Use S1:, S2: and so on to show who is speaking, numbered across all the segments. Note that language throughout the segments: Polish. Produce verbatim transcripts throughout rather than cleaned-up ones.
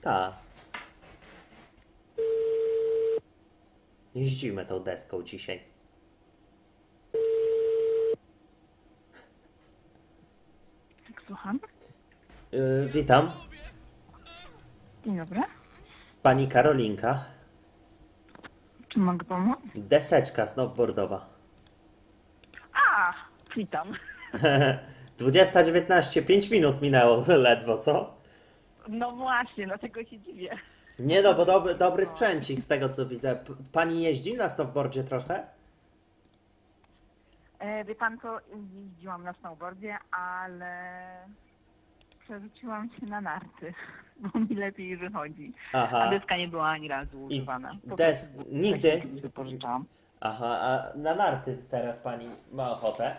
S1: Ta. Jeździmy tą deską dzisiaj.
S2: Tak, słucham.
S1: Yy, witam.
S2: Dzień dobry.
S1: Pani Karolinka.
S2: Czy mogę pomóc?
S1: Deseczka snowboardowa.
S2: A, witam.
S1: dwudziesta dziewiętnaście, pięć minut minęło ledwo, co?
S2: No właśnie, dlatego się dziwię.
S1: Nie no, bo dobry, dobry sprzęcik z tego co widzę. P- Pani jeździ na snowboardzie trochę?
S2: E, wie pan co, jeździłam na snowboardzie, ale przerzuciłam się na narty, bo mi lepiej wychodzi.
S1: Aha.
S2: A deska nie była ani razu
S1: I
S2: używana. Po
S1: des...
S2: prostu
S1: nigdy?
S2: wcześniej wypożyczałam.
S1: Aha, a na narty teraz pani ma ochotę?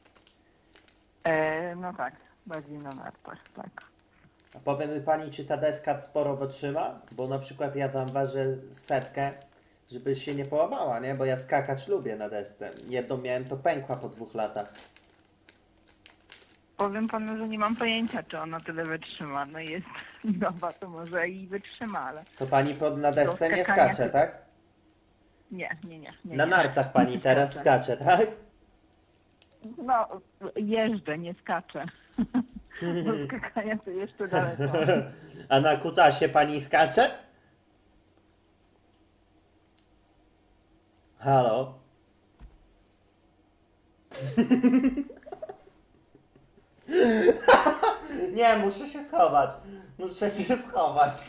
S2: E, no tak, bardziej na nartach, tak.
S1: A powie mi pani, czy ta deska sporo wytrzyma? Bo na przykład ja tam ważę setkę, żeby się nie połamała, nie? Bo ja skakać lubię na desce. Jedną miałem, to pękła po dwóch latach.
S2: Powiem panu, że nie mam pojęcia, czy ona tyle wytrzyma. No jest nowa, to może i wytrzyma, ale
S1: To pani pod, na desce nie
S2: skakania
S1: skacze,
S2: się-
S1: tak?
S2: nie, nie, nie. nie
S1: Na
S2: nie.
S1: nartach pani
S2: Nie
S1: teraz
S2: skaczę.
S1: skacze, tak?
S2: No, jeżdżę, nie skaczę. Do skakania to jeszcze daleko.
S1: A na kutasie pani skacze? Halo? Nie, muszę się schować. Muszę się schować.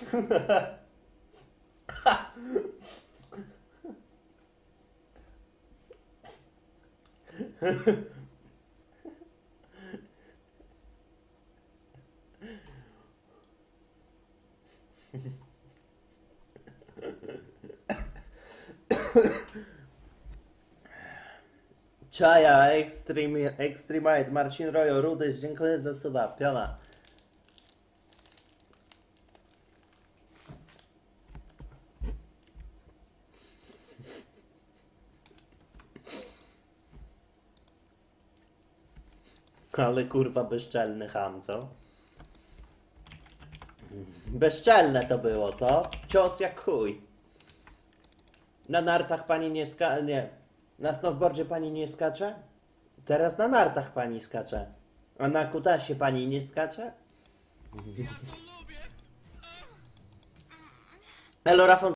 S1: Czaja, Extreme, Extremite, Marcin Rojo, Rudys, dziękuję za suba, piona. Ale kurwa bezczelny ham, co? Bezczelne to było, co? Cios jak chuj. Na nartach pani nie ska... nie. Na snowboardzie pani nie skacze? Teraz na nartach pani skacze. A na kutasie pani nie skacze? Elo, Rafał.